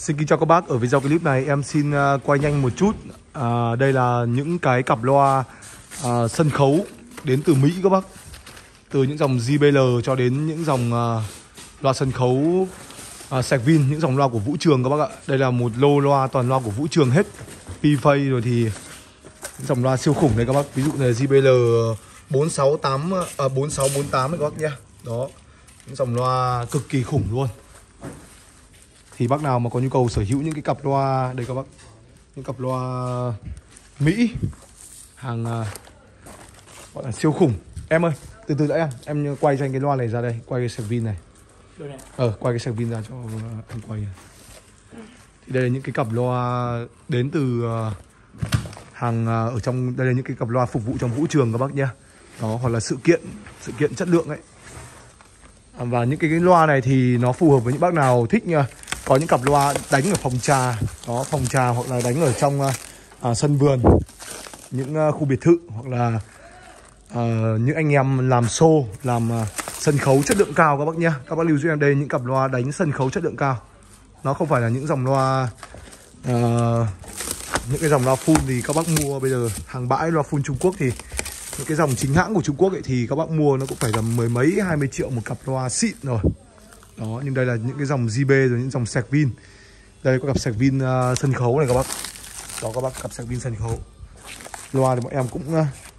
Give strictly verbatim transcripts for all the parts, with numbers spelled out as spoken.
Xin kính chào các bác. Ở video clip này em xin uh, quay nhanh một chút. uh, Đây là những cái cặp loa uh, sân khấu đến từ Mỹ các bác. Từ những dòng gi bê lờ cho đến những dòng uh, loa sân khấu uh, Sechvin, những dòng loa của Vũ Trường các bác ạ. Đây là một lô loa toàn loa của Vũ Trường hết. P-Phase rồi thì những dòng loa siêu khủng đây các bác. Ví dụ này gi bê lờ bốn sáu tám à, bốn sáu bốn tám này các bác nhá. Đó, những dòng loa cực kỳ khủng luôn. Thì bác nào mà có nhu cầu sở hữu những cái cặp loa đây các bác, những cặp loa Mỹ hàng uh, gọi là siêu khủng. Em ơi, từ từ đã em, em quay cho anh cái loa này ra đây, quay cái Sechvin này. Ờ, quay cái Sechvin ra cho anh quay. Thì đây là những cái cặp loa đến từ uh, hàng uh, ở trong, đây là những cái cặp loa phục vụ trong vũ trường các bác nhá. Đó, hoặc là sự kiện, sự kiện chất lượng ấy. Và những cái, cái loa này thì nó phù hợp với những bác nào thích nha. Có những cặp loa đánh ở phòng trà, đó, phòng trà hoặc là đánh ở trong uh, sân vườn, những uh, khu biệt thự, hoặc là uh, những anh em làm show, làm uh, sân khấu chất lượng cao các bác nhá. Các bác lưu ý em đây, những cặp loa đánh sân khấu chất lượng cao. Nó không phải là những dòng loa uh, những cái dòng loa full thì các bác mua bây giờ hàng bãi loa full Trung Quốc, thì những cái dòng chính hãng của Trung Quốc ấy thì các bác mua nó cũng phải là mười mấy hai mươi triệu một cặp loa xịn rồi. Đó, nhưng đây là những cái dòng gi bê rồi những dòng Sechvin. Đây có cặp Sechvin uh, sân khấu này các bác. Đó các bác, cặp Sechvin sân khấu. Loa thì bọn em cũng uh,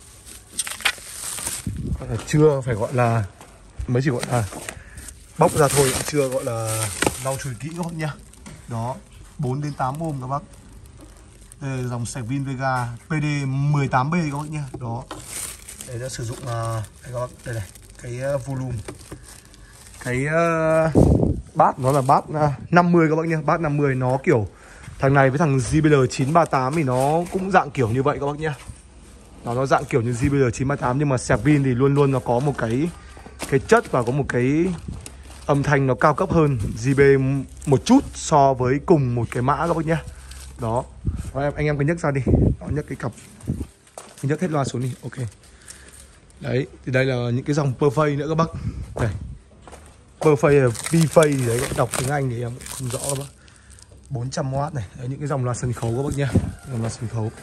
gọi là chưa phải gọi là, mới chỉ gọi là bóc ra thôi, cũng chưa gọi là lau chùi kỹ các bác nhá. Đó, bốn đến tám ohm các bác. Đây là dòng Sechvin Vega pê đê mười tám B các bác nhá. Đó. Đây đã sử dụng uh, đây các bác, đây này, cái uh, volume, cái uh, bát nó là bát uh, năm mươi các bác nhá. Bát năm mươi nó kiểu thằng này với thằng gi bê lờ chín ba tám thì nó cũng dạng kiểu như vậy các bác nhá. Nó nó dạng kiểu như gi bê lờ chín ba tám, nhưng mà Sechvin thì luôn luôn nó có một cái cái chất và có một cái âm thanh nó cao cấp hơn gi bê một chút so với cùng một cái mã các bác nhá. Đó. Đó, em anh em cứ nhấc ra đi. Đó, nhấc cái cặp, nhấc hết loa xuống đi. Ok. Đấy, thì đây là những cái dòng P-Phase nữa các bác. Đây. P-Phase, P-Phase gì đấy, đọc tiếng Anh thì em cũng không rõ các bác. bốn trăm oát này, đấy, những cái dòng loa sân khấu các bác nhá. Dòng loa sân khấu.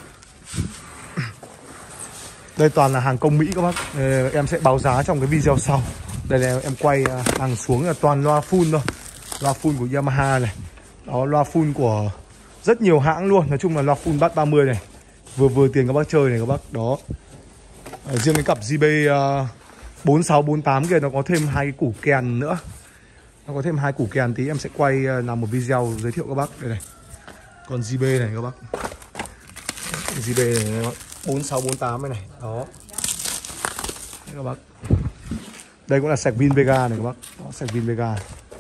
Đây toàn là hàng công Mỹ các bác. Đây, em sẽ báo giá trong cái video sau. Đây là em quay hàng xuống là toàn loa full thôi. Loa full của Yamaha này. Đó, loa full của rất nhiều hãng luôn. Nói chung là loa full bass ba mươi này, vừa vừa tiền các bác chơi này các bác. Đó. À, riêng cái cặp gi bê uh, bốn sáu bốn tám kia nó có thêm hai cái củ kèn nữa. Nó có thêm hai củ kèn, tí em sẽ quay uh, làm một video giới thiệu các bác. Đây này. Còn gi bê này các bác. gi bê này các bác. bốn sáu bốn tám này này. Đó. Đây các bác. Đây cũng là Sechvin Vega này các bác. Đó, Sechvin Vega.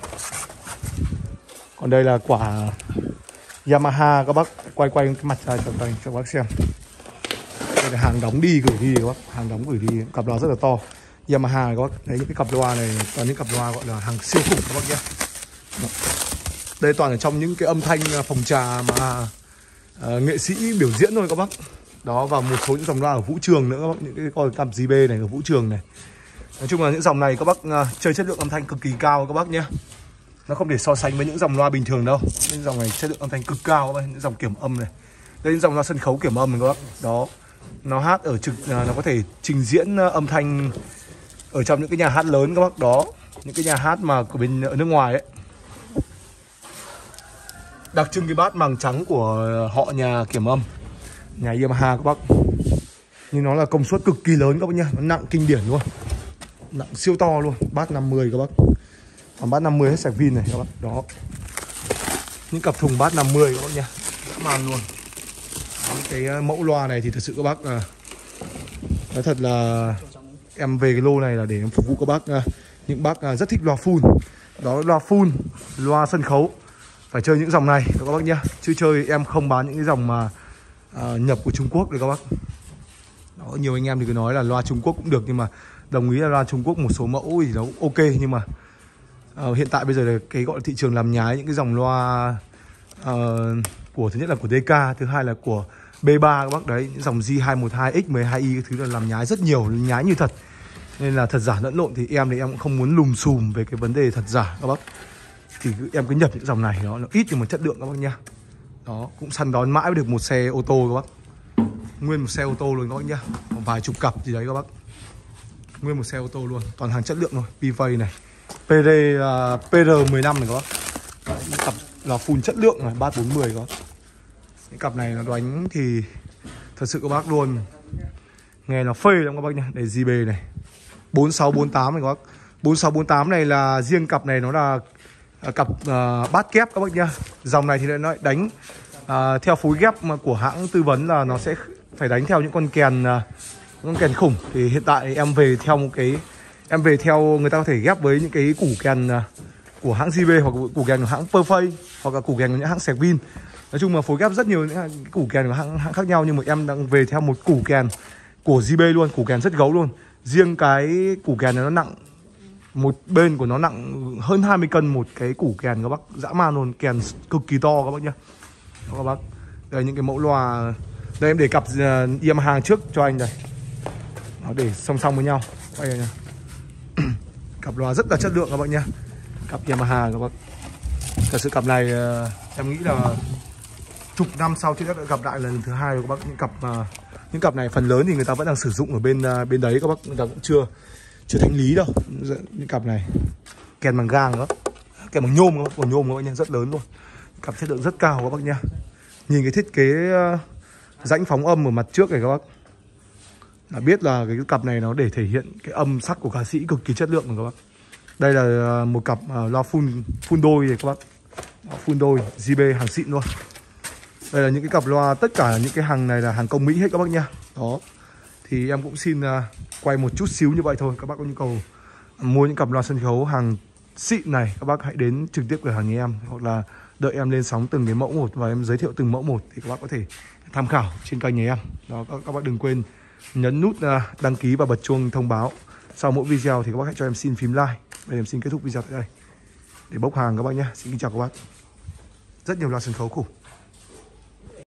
Còn đây là quả Yamaha các bác. Quay quay cái mặt ra cho, cho các bác xem. Đây là hàng đóng đi gửi đi các bác, hàng đóng gửi đi, cặp loa rất là to. Yamaha này các bác. Đấy, những cái cặp loa này toàn những cặp loa gọi là hàng siêu khủng các bác nhé. Đây toàn ở trong những cái âm thanh phòng trà mà uh, nghệ sĩ biểu diễn thôi các bác. Đó, và một số những dòng loa ở Vũ Trường nữa các bác. Những cái con cặp gi bê này ở Vũ Trường này. Nói chung là những dòng này các bác uh, chơi chất lượng âm thanh cực kỳ cao các bác nhé. Nó không để so sánh với những dòng loa bình thường đâu. Những dòng này chất lượng âm thanh cực cao các bác. Những dòng kiểm âm này. Đây những dòng loa sân khấu kiểm âm này các bác. Đó. Nó hát ở trực, nó có thể trình diễn âm thanh ở trong những cái nhà hát lớn các bác. Đó, những cái nhà hát mà của bên ở nước ngoài ấy. Đặc trưng cái bát màng trắng của họ nhà kiểm âm, nhà Yamaha các bác. Nhưng nó là công suất cực kỳ lớn các bác nhá. Nó nặng kinh điển luôn, nặng siêu to luôn. Bát năm mươi các bác. Còn bát năm mươi hết Sechvin này các bác. Đó, những cặp thùng bát năm mươi các bác nhá, dã man luôn. Cái mẫu loa này thì thật sự các bác à, nói thật là em về cái lô này là để em phục vụ các bác, à, những bác à, rất thích loa full. Đó, loa full, loa sân khấu phải chơi những dòng này các bác nhá. Chứ chơi em không bán những cái dòng mà à, nhập của Trung Quốc đấy các bác. Đó, nhiều anh em thì cứ nói là loa Trung Quốc cũng được, nhưng mà đồng ý là loa Trung Quốc một số mẫu thì nó cũng ok. Nhưng mà à, hiện tại bây giờ là cái gọi là thị trường làm nhái những cái dòng loa à, của, thứ nhất là của đê ca, thứ hai là của bê ba các bác. Đấy, những dòng G hai một hai, X mười hai i cái thứ là làm nhái rất nhiều, nhái như thật. Nên là thật giả lẫn lộn thì em thì em cũng không muốn lùm xùm về cái vấn đề thật giả các bác. thì em cứ nhập những dòng này, nó, nó ít nhưng mà chất lượng các bác nhá. Đó, cũng săn đón mãi được một xe ô tô các bác. Nguyên một xe ô tô luôn các bác nhá. Một vài chục cặp gì đấy các bác. Nguyên một xe ô tô luôn, toàn hàng chất lượng thôi. pê vê này, pê rờ uh, pê rờ mười lăm này các bác. Đấy, những cặp là full chất lượng này, ba bốn mươi các bác. Những cặp này nó đánh thì thật sự các bác luôn nghe nó phê lắm các bác nhá. Đây giê bê này, bốn sáu bốn tám này các bác. Bốn sáu bốn tám này là riêng cặp này nó là uh, cặp uh, bát kép các bác nhá. Dòng này thì nó đánh uh, theo phối ghép mà của hãng tư vấn là nó sẽ phải đánh theo những con kèn uh, con kèn khủng. Thì hiện tại em về theo một cái em về theo người ta có thể ghép với những cái củ kèn uh, của hãng giê bê hoặc củ kèn của hãng Perfect hoặc là củ kèn của những hãng Sexvin. Nói chung là phối ghép rất nhiều những củ kèn của hãng, hãng khác nhau, nhưng mà em đang về theo một củ kèn của giê bê luôn, củ kèn rất gấu luôn. Riêng cái củ kèn này nó nặng, một bên của nó nặng hơn hai mươi cân một cái củ kèn các bác, dã man luôn, kèn cực kỳ to các bác nhá. Đó các bác. Đây những cái mẫu loa. Đây em để cặp uh, Yamaha trước cho anh đây. Nó để song song với nhau. Đây nha. Cặp loa rất là chất lượng các bác nhá. Cặp Yamaha các bác. Thật sự cặp này uh, em nghĩ là chục năm sau thì đã gặp lại lần thứ hai rồi các bác. Những cặp uh, những cặp này phần lớn thì người ta vẫn đang sử dụng ở bên uh, bên đấy các bác, người ta cũng chưa chưa thanh lý đâu. Những cặp này kèn bằng gang đó, kèn bằng nhôm, còn nhôm các bác nhá, rất lớn luôn. Cặp chất lượng rất cao các bác nhá. Nhìn cái thiết kế uh, rãnh phóng âm ở mặt trước này các bác là biết là cái cặp này nó để thể hiện cái âm sắc của ca sĩ cực kỳ chất lượng rồi các bác. Đây là một cặp uh, loa full full đôi này các bác, full đôi giê bê hàng xịn luôn. Đây là những cái cặp loa, tất cả những cái hàng này là hàng công Mỹ hết các bác nha. Đó, thì em cũng xin uh, quay một chút xíu như vậy thôi. Các bác có nhu cầu mua những cặp loa sân khấu hàng xịn này, các bác hãy đến trực tiếp cửa hàng nhà em, hoặc là đợi em lên sóng từng cái mẫu một và em giới thiệu từng mẫu một thì các bác có thể tham khảo trên kênh nhà em. Đó, các, các bác đừng quên nhấn nút uh, đăng ký và bật chuông thông báo sau mỗi video, thì các bác hãy cho em xin phím like. Bây giờ em xin kết thúc video tại đây để bốc hàng các bác nhé. Xin kính chào các bác. Rất nhiều loa sân khấu khủng.